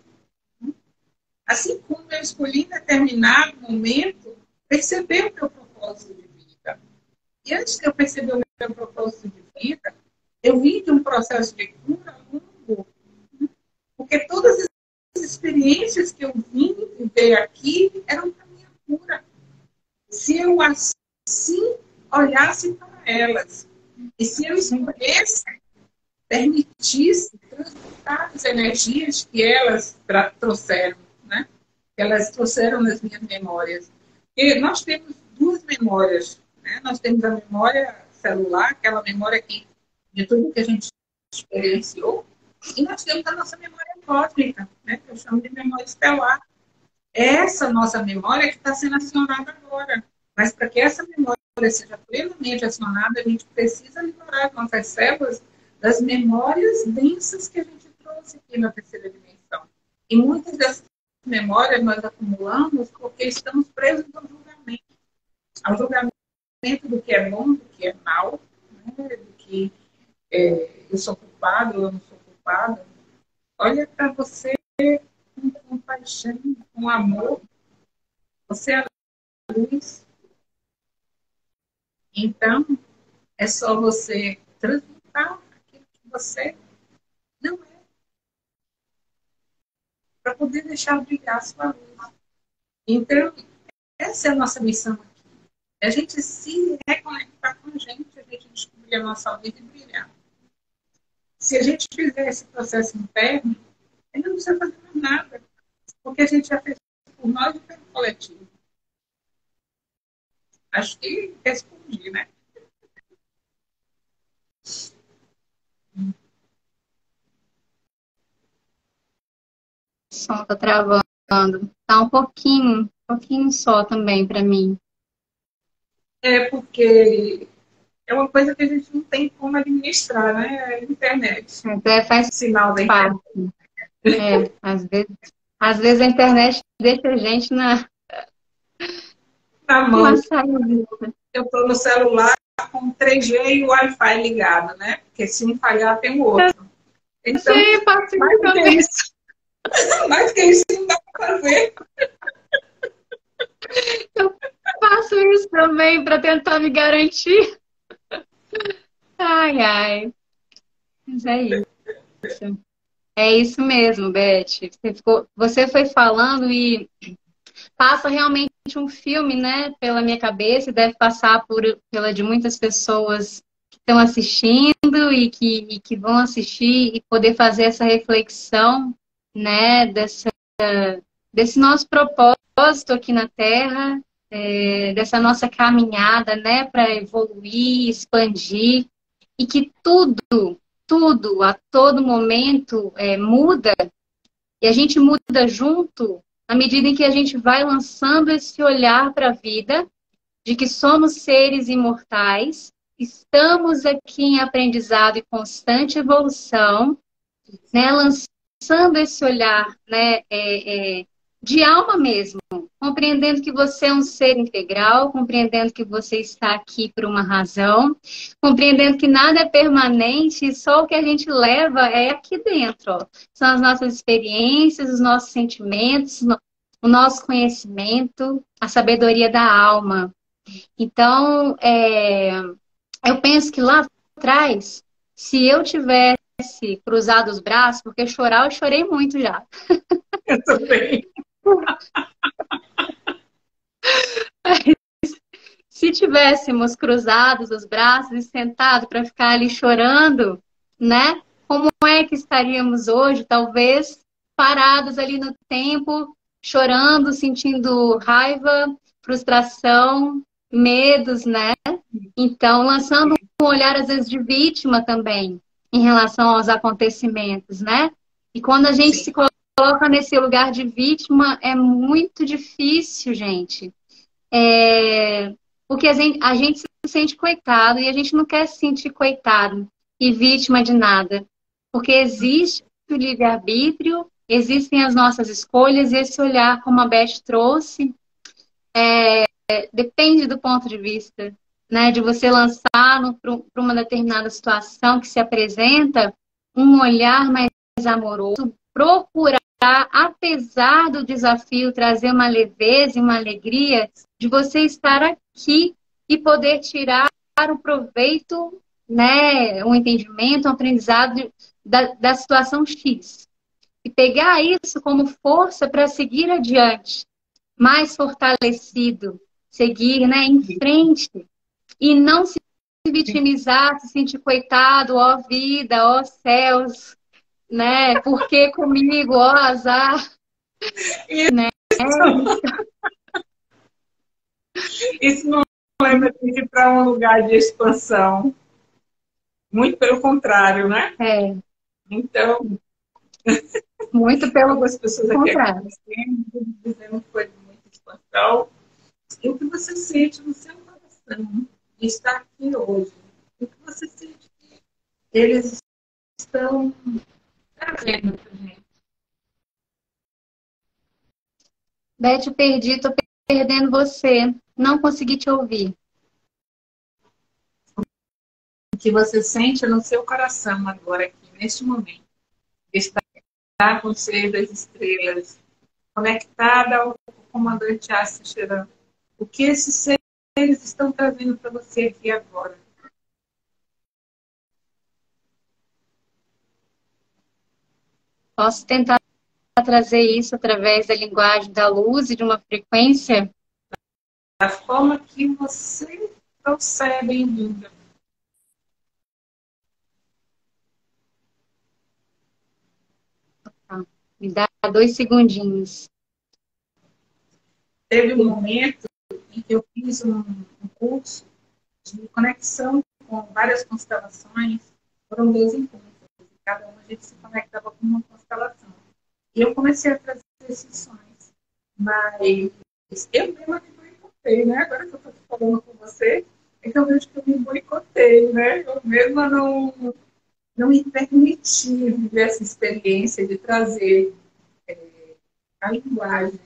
Assim como eu escolhi em determinado momento perceber o meu propósito de vida. E antes de eu perceber o meu propósito de vida, eu vim de um processo de cura longo. Porque todas as experiências que eu vim viver aqui eram para minha cura. Se eu assim olhasse para elas, e se eu escolhesse, permitisse transmutar as energias que elas trouxeram, né? Que elas trouxeram nas minhas memórias. E nós temos duas memórias, né? Nós temos a memória celular, aquela memória de tudo que a gente experienciou, e nós temos a nossa memória cósmica, né? Que eu chamo de memória estelar. Essa nossa memória que está sendo acionada agora. Mas para que essa memória seja plenamente acionada, a gente precisa liberar as nossas células das memórias densas que a gente trouxe aqui na terceira dimensão. E muitas dessas memórias nós acumulamos porque estamos presos ao julgamento do que é bom, do que é mal, né? Do que eu sou culpado, eu não sou culpada. Olha para você com compaixão, com amor. Você é a luz. Então, é só você transmutar aquilo que você não é, para poder deixar brilhar a sua luz. Então, essa é a nossa missão aqui. É a gente se reconectar com a gente descobrir a nossa luz e brilhar. Se a gente fizer esse processo interno, a gente não precisa fazer mais nada, porque a gente já fez por nós e pelo coletivo. Acho que respondi, né? O som tá travando. Tá um pouquinho só também para mim. É porque é uma coisa que a gente não tem como administrar, né? É a internet. Até faz Sinal da parte. internet. Às vezes a internet deixa a gente na mão. saída. Eu estou no celular com 3G e o Wi-Fi ligado, né? Porque se um falhar, tem o outro. Então, Sim, mais que isso não dá para fazer. Eu faço isso também para tentar me garantir. Ai, ai. Mas é isso. É isso mesmo, Beth. Você foi falando e passa realmente um filme, né, pela minha cabeça, e deve passar pela de muitas pessoas que estão assistindo e que vão assistir e poder fazer essa reflexão, né, dessa desse nosso propósito aqui na Terra, dessa nossa caminhada, né, para evoluir, expandir, e que tudo, a todo momento muda, e a gente muda junto à medida em que a gente vai lançando esse olhar para a vida, de que somos seres imortais, estamos aqui em aprendizado e constante evolução, né, lançando esse olhar, né, de alma mesmo, compreendendo que você é um ser integral, compreendendo que você está aqui por uma razão, compreendendo que nada é permanente e só o que a gente leva é aqui dentro. Ó. São as nossas experiências, os nossos sentimentos, o nosso conhecimento, a sabedoria da alma. Então, eu penso que lá atrás, se eu tivesse cruzado os braços, porque chorar, eu chorei muito já. Eu também. Se tivéssemos cruzados os braços e sentado para ficar ali chorando, né? Como é que estaríamos hoje? Talvez parados ali no tempo, chorando, sentindo raiva, frustração, medos, né? Então, lançando um olhar, às vezes, de vítima também, em relação aos acontecimentos, né? E quando a gente se coloca nesse lugar de vítima, é muito difícil, gente. Porque a gente se sente coitado e a gente não quer se sentir coitado e vítima de nada. Porque existe o livre-arbítrio, existem as nossas escolhas e esse olhar, como a Beth trouxe, depende do ponto de vista, né? De você lançar para uma determinada situação que se apresenta um olhar mais amoroso, procurar, apesar do desafio, trazer uma leveza e uma alegria de você estar aqui e poder tirar o proveito, né, um entendimento, um aprendizado da situação X. E pegar isso como força para seguir adiante, mais fortalecido, seguir, né, em frente. E não se vitimizar, se sentir coitado, ó vida, ó céus, né? Por que comigo, ó azar? Isso, né? isso não leva a gente para um lugar de expansão. Muito pelo contrário, né? Então, muito pelo algumas pessoas aqui dizendo que foi de muita expansão. E o que você sente no seu coração de estar aqui hoje? O que você sente que eles estão trazendo para a gente? Beth, eu perdi, estou perdendo você. Não consegui te ouvir. O que você sente no seu coração agora, aqui, neste momento? Estar com o Ser das Estrelas, conectada ao comandante Astro Cheran. O que esses seres estão trazendo para você aqui agora? Posso tentar trazer isso através da linguagem da luz e de uma frequência? Da forma que você trouxer, bem-vinda. Me dá 2 segundinhos. Teve um momento em que eu fiz um curso de conexão com várias constelações. Foram 2 encontros. Cada uma a gente se conectava com uma constelação. E eu comecei a trazer esses sonhos. Mas eu mesma me boicotei, né? Agora que eu estou falando com você, é que eu vejo que eu me boicotei, né? Eu mesma não me permiti viver essa experiência de trazer a linguagem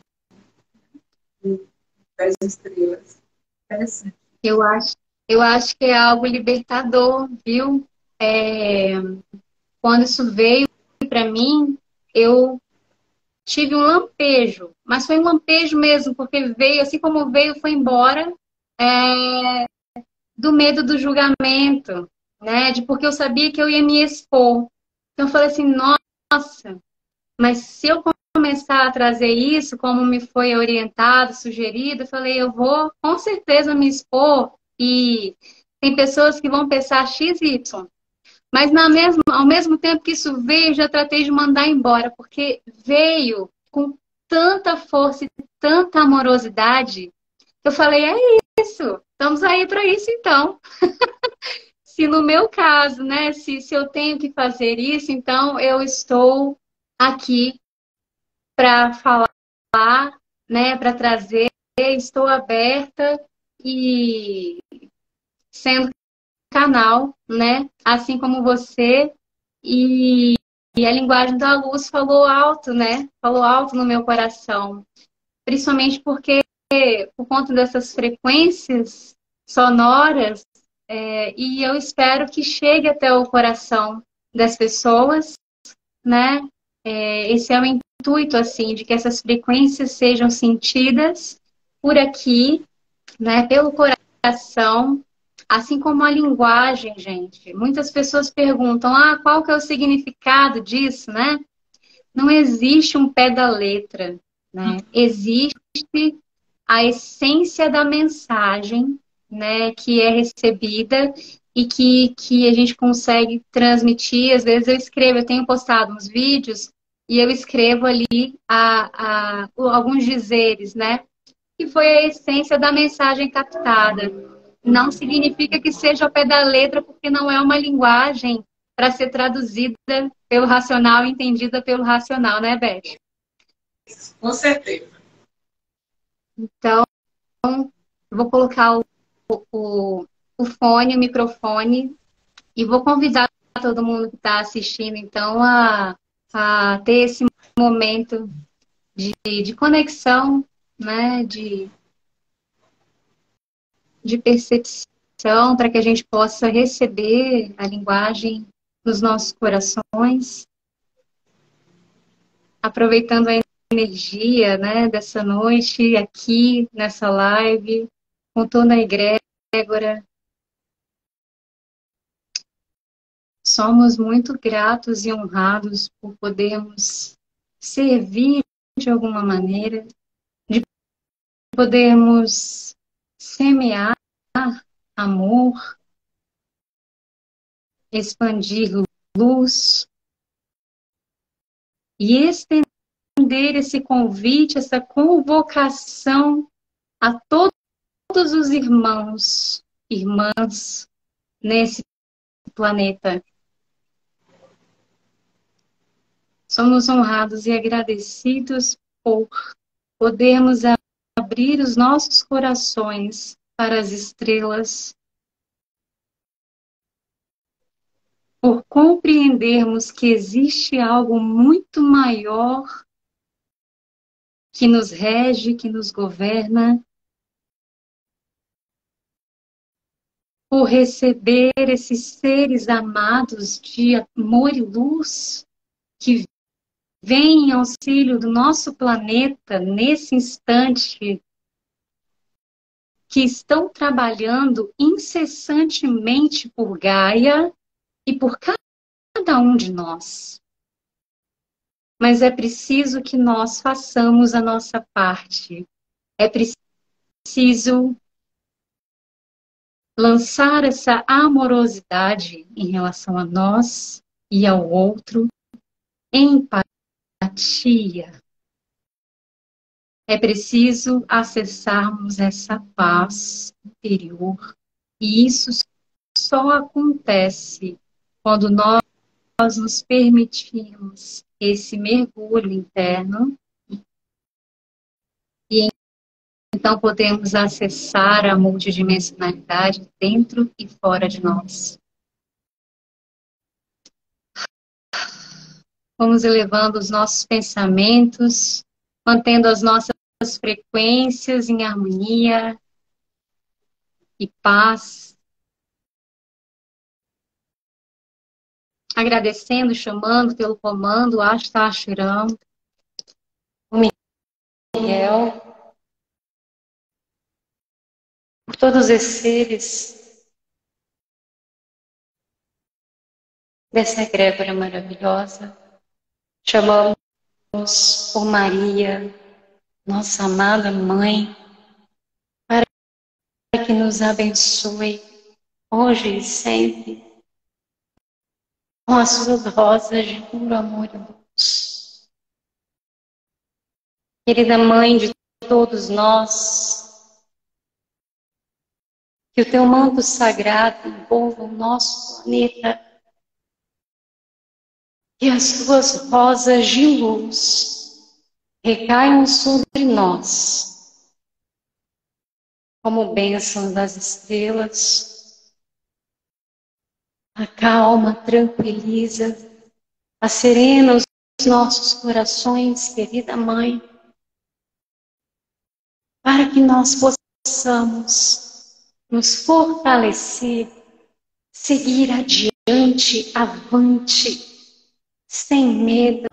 das estrelas. Interessante. Eu acho que é algo libertador, viu? Quando isso veio para mim, eu tive um lampejo, mas foi um lampejo mesmo, porque veio, assim como veio, foi embora, do medo do julgamento, né? Porque eu sabia que eu ia me expor. Então eu falei assim, nossa, mas se eu começar a trazer isso, como me foi orientado, sugerido, eu falei, eu vou com certeza me expor e tem pessoas que vão pensar X, Y. Mas ao mesmo tempo que isso veio, eu já tratei de mandar embora, porque veio com tanta força e tanta amorosidade, eu falei, é isso, estamos aí para isso então. Se no meu caso, né, se eu tenho que fazer isso, então eu estou aqui para falar, né, para trazer, estou aberta e sendo canal, né, assim como você, e, e a linguagem da luz falou alto, né, falou alto no meu coração, principalmente porque por conta dessas frequências sonoras, e eu espero que chegue até o coração das pessoas, né? Esse é o intuito, assim, de que essas frequências sejam sentidas por aqui, né? Pelo coração, assim como a linguagem, gente. Muitas pessoas perguntam, qual que é o significado disso, né? Não existe um pé da letra, né? Existe a essência da mensagem, né, que é recebida e que a gente consegue transmitir. Às vezes eu escrevo, eu tenho postado uns vídeos e eu escrevo ali alguns dizeres, né, que foi a essência da mensagem captada. Não significa que seja ao pé da letra, porque não é uma linguagem para ser traduzida pelo racional e entendida pelo racional, né, Beth? Com certeza. Então, eu vou colocar o fone, o microfone, e vou convidar todo mundo que está assistindo, então, a ter esse momento de conexão, né, de percepção, para que a gente possa receber a linguagem nos nossos corações, aproveitando a energia, né, dessa noite aqui nessa live, com toda a egrégora. Somos muito gratos e honrados por podermos servir de alguma maneira, de podermos semear amor, expandir luz e estender esse convite, essa convocação a todos os irmãos, irmãs nesse planeta. Somos honrados e agradecidos por podermos abrir os nossos corações para as estrelas, por compreendermos que existe algo muito maior que nos rege, que nos governa, por receber esses seres amados de amor e luz que vêm em auxílio do nosso planeta nesse instante, que estão trabalhando incessantemente por Gaia e por cada um de nós. Mas é preciso que nós façamos a nossa parte. É preciso lançar essa amorosidade em relação a nós e ao outro, empatia. É preciso acessarmos essa paz interior. E isso só acontece quando nós nos permitimos esse mergulho interno e então podemos acessar a multidimensionalidade dentro e fora de nós. Vamos elevando os nossos pensamentos, mantendo as nossas frequências em harmonia e paz. Agradecendo, chamando pelo comando Asta Ashiram, o Miguel, por todos esses seres dessa egrégora maravilhosa. Chamamos por Maria, nossa amada Mãe, para que nos abençoe hoje e sempre com as suas rosas de puro amor e luz. Querida Mãe de todos nós, que o teu manto sagrado envolva o nosso planeta, que as tuas rosas de luz recaiam sobre nós, como bênção das estrelas, acalma, tranquiliza, acerena os nossos corações, querida Mãe, para que nós possamos nos fortalecer, seguir adiante, avante, sem medo,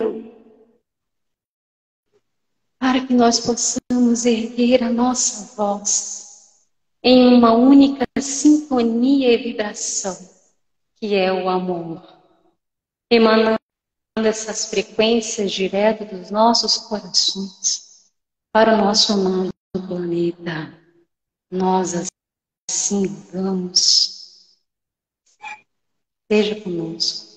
para que nós possamos erguer a nossa voz em uma única sintonia e vibração, que é o amor, emanando essas frequências direto dos nossos corações para o nosso amado planeta. Nós assim vamos. Seja conosco.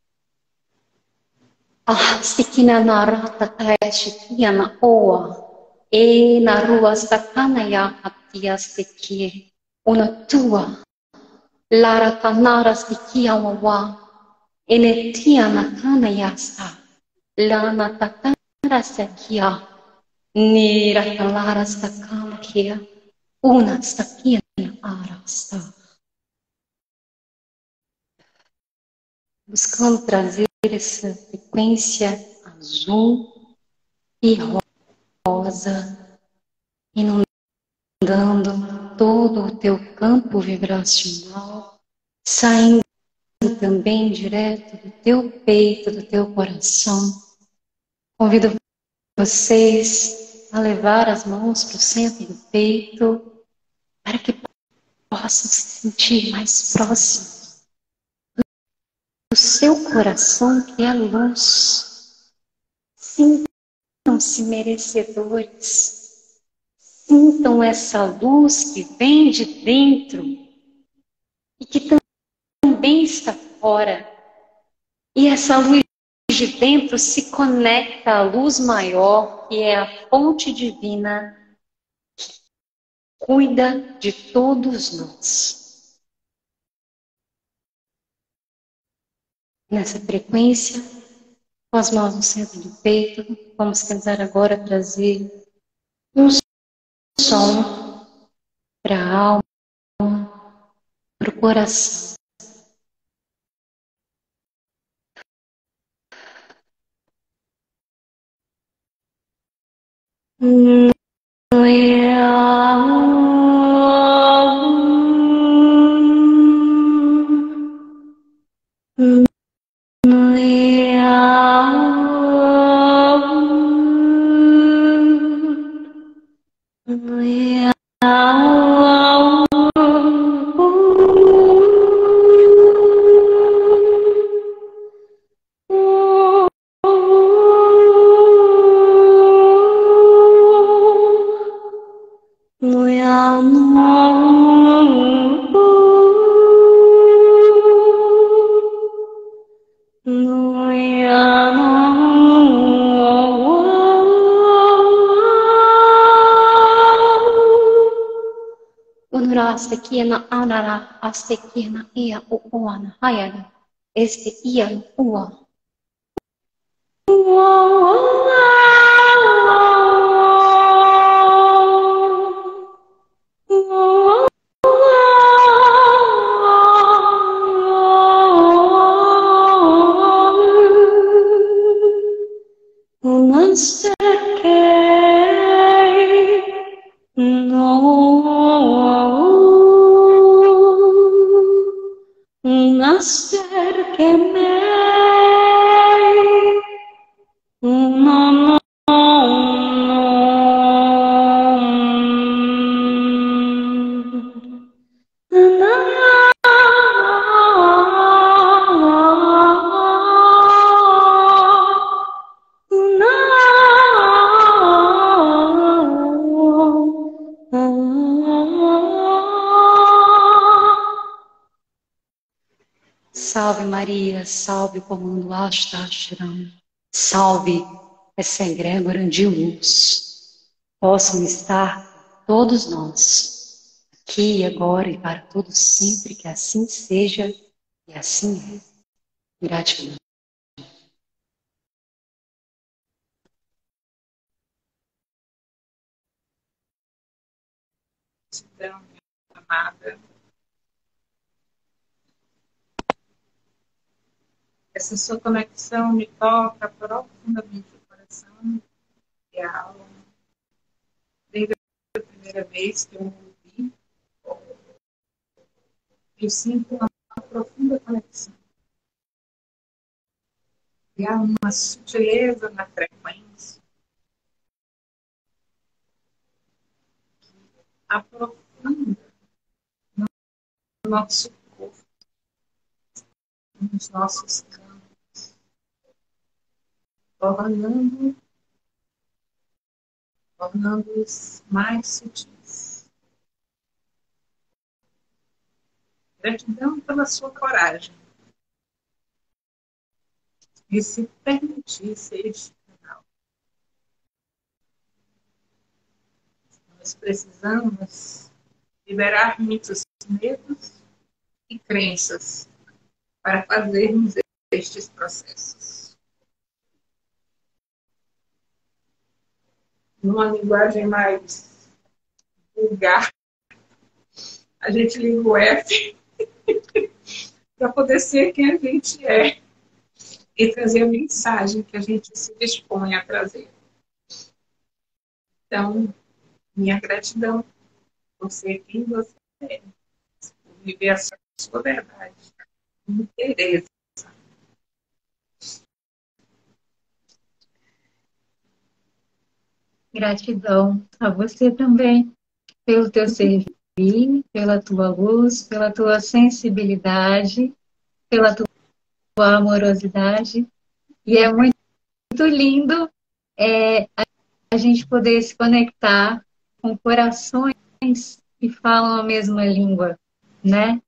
Stikina narata taeshikia na oa. Na rua stakana ya hatia stikie. Una tua. Lara tanara stikia wawa. Enetia na kana yasta. Lana tatara stikia. Nira talara stakana kia. Una stakia arasta. Buscando trazer essa frequência azul e rosa, inundando todo o teu campo vibracional, saindo também direto do teu peito, do teu coração. Convido vocês a levar as mãos para o centro do peito, para que possam se sentir mais próximos do seu coração, que é a luz. Sintam-se merecedores. Sintam essa luz que vem de dentro e que também está fora. E essa luz de dentro se conecta à luz maior, que é a fonte divina, que cuida de todos nós. Nessa frequência, com as mãos no centro do peito, vamos tentar agora trazer um som para a alma, para o coração. Astekina anara, astekina ia uana hayana, este ia ua. Salve Maria, salve Comando Ashta Ashram, salve essa egrégora de luz, possam estar todos nós, aqui e agora e para todos sempre, que assim seja e assim é. Gratidão. Gratidão, minha amada. Essa sua conexão me toca profundamente o coração e a alma. Desde a primeira vez que eu ouvi, eu sinto uma profunda conexão. E há uma sutileza na frequência, aprofunda no nosso corpo, nos nossos campos, tornando-os mais sutis. Gratidão pela sua coragem de se permitir ser este canal. Nós precisamos liberar muitos medos e crenças para fazermos estes processos. Numa linguagem mais vulgar, a gente liga o F para poder ser quem a gente é e trazer a mensagem que a gente se dispõe a trazer. Então, minha gratidão por ser quem você é, por viver a sua verdade, com interesse. Gratidão a você também, pelo teu servir, pela tua luz, pela tua sensibilidade, pela tua amorosidade. E é muito lindo a gente poder se conectar com corações que falam a mesma língua, né?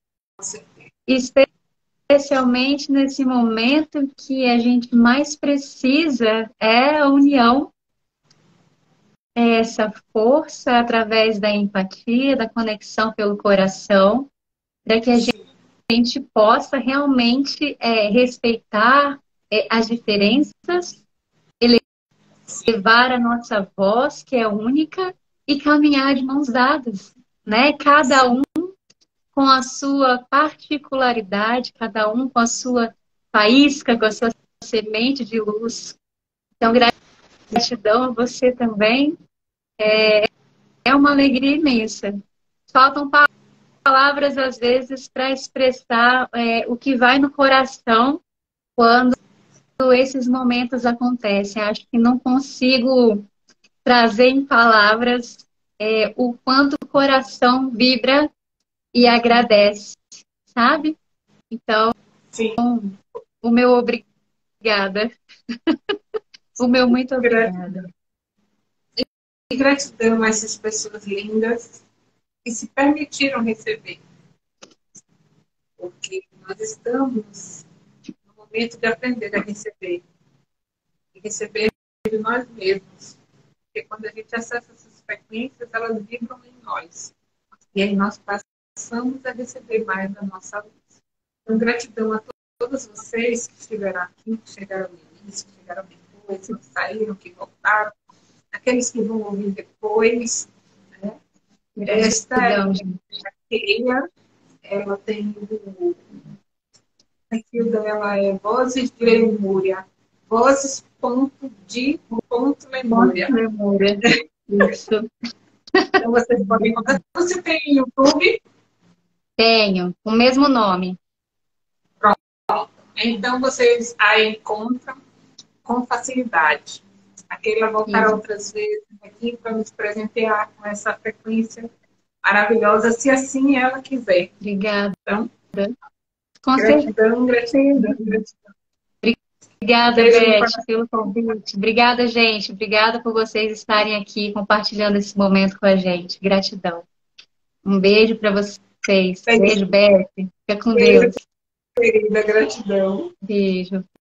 Especialmente nesse momento que a gente mais precisa é a união, é essa força através da empatia, da conexão pelo coração, para que a gente possa realmente respeitar as diferenças, elevar a nossa voz, que é única, e caminhar de mãos dadas, né? Cada um com a sua particularidade, cada um com a sua faísca, com a sua semente de luz. Então, gratidão a você também. É uma alegria imensa. Faltam palavras, às vezes, para expressar o que vai no coração quando esses momentos acontecem. Acho que não consigo trazer em palavras o quanto o coração vibra e agradece, sabe? Então, Sim. O meu obrigada. O meu muito obrigada. E gratidão a essas pessoas lindas que se permitiram receber. Porque nós estamos no momento de aprender a receber. E receber de nós mesmos. Porque quando a gente acessa essas frequências, elas vibram em nós. E aí nós passamos a receber mais da nossa luz. Então, gratidão a todos vocês que estiveram aqui, que chegaram no início, que chegaram depois, que saíram, que voltaram, aqueles que vão ouvir depois. Né? Esta Keila, ela tem o perfil dela é Vozes de Lemúria. Vozes.de.lemúria. Isso. Então vocês podem encontrar. Você tem YouTube? Tenho, o mesmo nome. Pronto. Então vocês a encontram com facilidade. A Keila voltará outras vezes aqui para nos presentear com essa frequência maravilhosa, se assim ela quiser. Obrigada. Então, gratidão. Obrigada, Beth, pelo convite. Obrigada, gente. Obrigada por vocês estarem aqui compartilhando esse momento com a gente. Gratidão. Um beijo para vocês. Beijo, Beth. Fica com Deus. Querida, gratidão. Beijo.